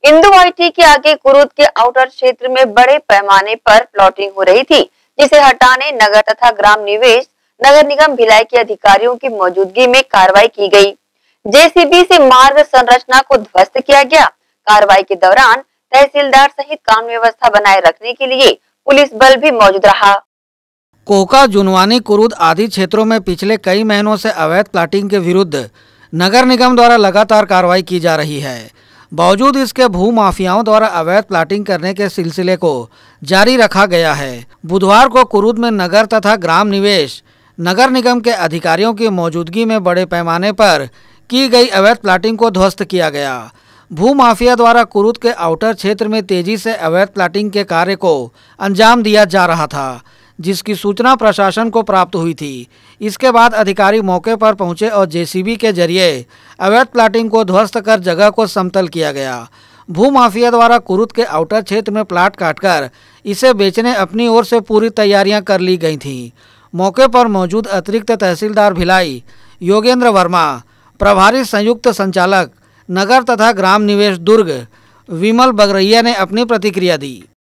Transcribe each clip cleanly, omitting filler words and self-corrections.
Indu IT के आगे कुरुद के आउटर क्षेत्र में बड़े पैमाने पर प्लॉटिंग हो रही थी, जिसे हटाने नगर तथा ग्राम निवेश नगर निगम भिलाई के अधिकारियों की मौजूदगी में कार्रवाई की गई। जेसीबी से मार्ग संरचना को ध्वस्त किया गया। कार्रवाई के दौरान तहसीलदार सहित कानून व्यवस्था बनाए रखने के लिए पुलिस बल भी मौजूद रहा। कोका, जुनवानी, कुरुद आदि क्षेत्रों में पिछले कई महीनों से अवैध प्लाटिंग के विरुद्ध नगर निगम द्वारा लगातार कार्रवाई की जा रही है। बावजूद इसके भू माफियाओं द्वारा अवैध प्लाटिंग करने के सिलसिले को जारी रखा गया है। बुधवार को कुरुद में नगर तथा ग्राम निवेश नगर निगम के अधिकारियों की मौजूदगी में बड़े पैमाने पर की गई अवैध प्लाटिंग को ध्वस्त किया गया। भू माफिया द्वारा कुरुद के आउटर क्षेत्र में तेजी से अवैध प्लाटिंग के कार्य को अंजाम दिया जा रहा था, जिसकी सूचना प्रशासन को प्राप्त हुई थी। इसके बाद अधिकारी मौके पर पहुंचे और जेसीबी के जरिए अवैध प्लाटिंग को ध्वस्त कर जगह को समतल किया गया। भू माफिया द्वारा कुरुद के आउटर क्षेत्र में प्लाट काटकर इसे बेचने अपनी ओर से पूरी तैयारियां कर ली गई थीं। मौके पर मौजूद अतिरिक्त तहसीलदार भिलाई योगेंद्र वर्मा, प्रभारी संयुक्त संचालक नगर तथा ग्राम निवेश दुर्ग विमल बगरैया ने अपनी प्रतिक्रिया दी।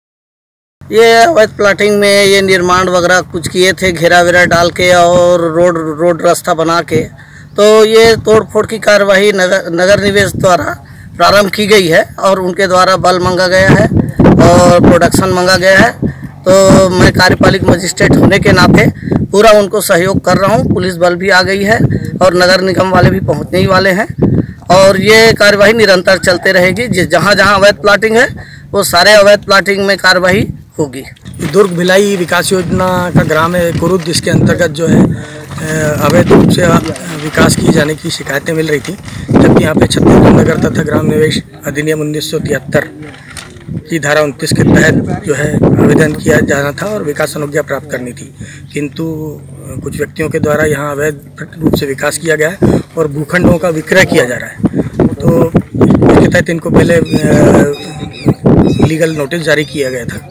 ये अवैध प्लाटिंग में ये निर्माण वगैरह कुछ किए थे, घेरा वेरा डाल के और रोड रास्ता बना के, तो ये तोड़फोड़ की कार्यवाही नगर निवेश द्वारा प्रारंभ की गई है और उनके द्वारा बल मांगा गया है और प्रोडक्शन मांगा गया है। तो मैं कार्यपालिक मजिस्ट्रेट होने के नाते पूरा उनको सहयोग कर रहा हूँ। पुलिस बल भी आ गई है और नगर निगम वाले भी पहुँचने ही वाले हैं और ये कार्यवाही निरंतर चलते रहेगी। जहाँ जहाँ अवैध प्लाटिंग है वो सारे अवैध प्लाटिंग में कार्यवाही होगी। दुर्ग भिलाई विकास योजना का ग्राम है कुरुद, जिसके अंतर्गत जो है अवैध रूप से विकास किए जाने की शिकायतें मिल रही थी, जबकि यहाँ पे छत्तीसगढ़ नगर तथा ग्राम निवेश अधिनियम 1973 की धारा 29 के तहत जो है आवेदन किया जाना था और विकास अनुज्ञा प्राप्त करनी थी, किंतु कुछ व्यक्तियों के द्वारा यहाँ अवैध रूप से विकास किया गया है और भूखंडों का विक्रय किया जा रहा है। तो इसके तहत इनको पहले लीगल नोटिस जारी किया गया था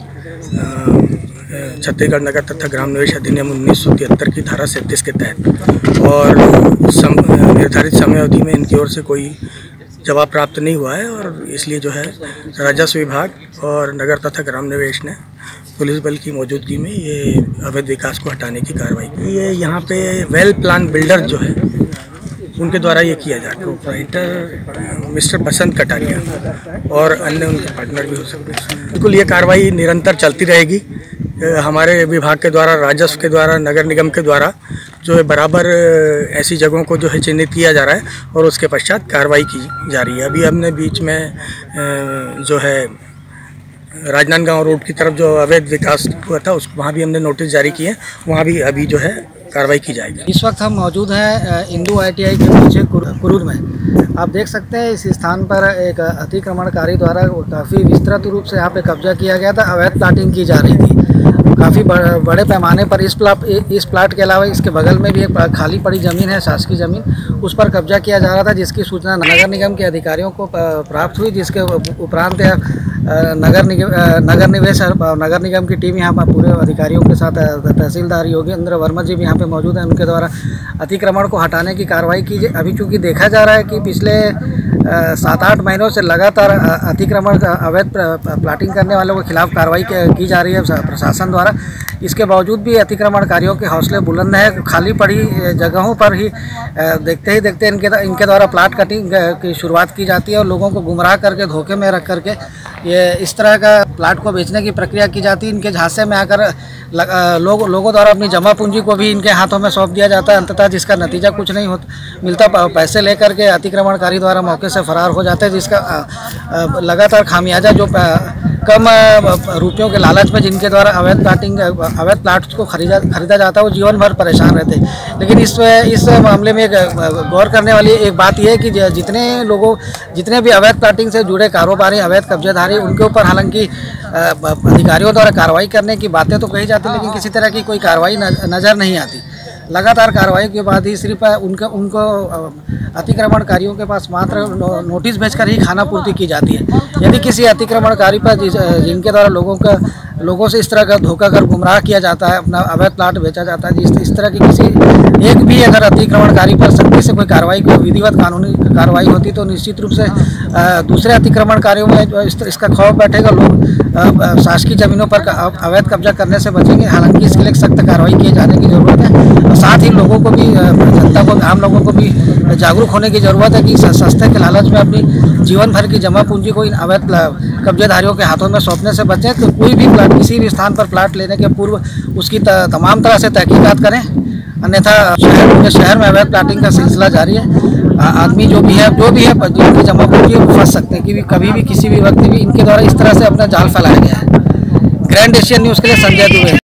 छत्तीसगढ़ नगर तथा ग्राम निवेश अधिनियम 1973 की धारा 37 के तहत, और निर्धारित समय अवधि में इनकी ओर से कोई जवाब प्राप्त नहीं हुआ है और इसलिए जो है राजस्व विभाग और नगर तथा ग्राम निवेश ने पुलिस बल की मौजूदगी में ये अवैध विकास को हटाने की कार्रवाई की। ये यहाँ पे वेल प्लान बिल्डर जो है उनके द्वारा ये किया जा रहा है। प्रोप्राइटर मिस्टर बसंत कटारिया और अन्य उनके पार्टनर भी हो सकते हैं। बिल्कुल ये कार्रवाई निरंतर चलती रहेगी। हमारे विभाग के द्वारा, राजस्व के द्वारा, नगर निगम के द्वारा जो है बराबर ऐसी जगहों को जो है चिन्हित किया जा रहा है और उसके पश्चात कार्रवाई की जा रही है। अभी हमने बीच में जो है राजनांदगांव रोड की तरफ जो अवैध विकास हुआ था उसको वहाँ भी हमने नोटिस जारी किए, वहाँ भी अभी जो है कार्रवाई की जाएगी। इस वक्त हम मौजूद हैं इंदु ITI के पीछे कुरुद में। आप देख सकते हैं इस स्थान पर एक अतिक्रमणकारी द्वारा काफ़ी विस्तृत रूप से यहाँ पे कब्जा किया गया था, अवैध प्लाटिंग की जा रही थी काफ़ी बड़े पैमाने पर। इस प्लाट के अलावा इसके बगल में भी एक खाली पड़ी ज़मीन है, शासकीय ज़मीन, उस पर कब्जा किया जा रहा था, जिसकी सूचना नगर निगम के अधिकारियों को प्राप्त हुई, जिसके उपरांत नगर निवेश नगर निगम की टीम यहाँ पर पूरे अधिकारियों के साथ तहसीलदार योगेंद्र वर्मा जी भी यहाँ पे मौजूद हैं, उनके द्वारा अतिक्रमण को हटाने की कार्रवाई की। अभी चूँकि देखा जा रहा है कि पिछले 7-8 महीनों से लगातार अतिक्रमण अवैध प्लाटिंग करने वालों के खिलाफ कार्रवाई की जा रही है प्रशासन द्वारा। इसके बावजूद भी अतिक्रमणकारियों के हौसले बुलंद है। खाली पड़ी जगहों पर ही देखते ही देखते इनके द्वारा प्लाट कटिंग की शुरुआत की जाती है और लोगों को गुमराह करके, धोखे में रख करके ये इस तरह का प्लाट को बेचने की प्रक्रिया की जाती है। इनके झांसे में आकर लोगों द्वारा अपनी जमा पूंजी को भी इनके हाथों में सौंप दिया जाता है, अंततः जिसका नतीजा कुछ नहीं मिलता। पैसे लेकर के अतिक्रमणकारी द्वारा मौके से फरार हो जाते हैं, जिसका लगातार खामियाजा जो कम रुपयों के लालच में जिनके द्वारा अवैध प्लाट्स को खरीदा जाता है वो जीवन भर परेशान रहते हैं। लेकिन इस मामले में गौर करने वाली एक बात यह है कि जितने भी अवैध प्लाटिंग से जुड़े कारोबारी, अवैध कब्जेदारी, उनके ऊपर हालांकि अधिकारियों द्वारा कार्रवाई करने की बातें तो कही जाती, लेकिन किसी तरह की कोई कार्रवाई नज़र नहीं आती। लगातार कार्रवाई के बाद ही सिर्फ उनको अतिक्रमणकारियों के पास मात्र नोटिस भेजकर ही खाना पूर्ति की जाती है। यदि किसी अतिक्रमणकारी पर जिनके द्वारा लोगों से इस तरह का धोखा कर गुमराह किया जाता है, अपना अवैध प्लाट बेचा जाता है। इस तरह की किसी एक भी अगर अतिक्रमणकारी पर सख्ती से कोई कार्रवाई, कोई विधिवत कानूनी कार्रवाई होती तो निश्चित रूप से दूसरे अतिक्रमणकारियों में इसका खौफ बैठेगा। लोग शासकीय जमीनों पर अवैध कब्जा करने से बचेंगे। हालांकि इसके लिए सख्त कार्रवाई किए जाने की जरूरत है और साथ ही लोगों को भी, जनता को, आम लोगों को भी जागरूक होने की जरूरत है कि सस्ते के लालच में अपनी जीवन भर की जमा पूंजी को इन अवैध कब्जेदारियों के हाथों में सौंपने से बचें। तो कोई भी प्लाट, किसी भी स्थान पर प्लाट लेने के पूर्व उसकी तमाम तरह से तहकीकात करें, अन्यथा शहर में अवैध प्लाटिंग का सिलसिला जारी है। आदमी जो भी है जिनकी जमा पूंजी फंस सकते हैं कि कभी भी किसी भी वक्त भी इनके द्वारा इस तरह से अपना जाल फैलाया गया है। ग्रैंड एशियन न्यूज़ के लिए संजय दुबे।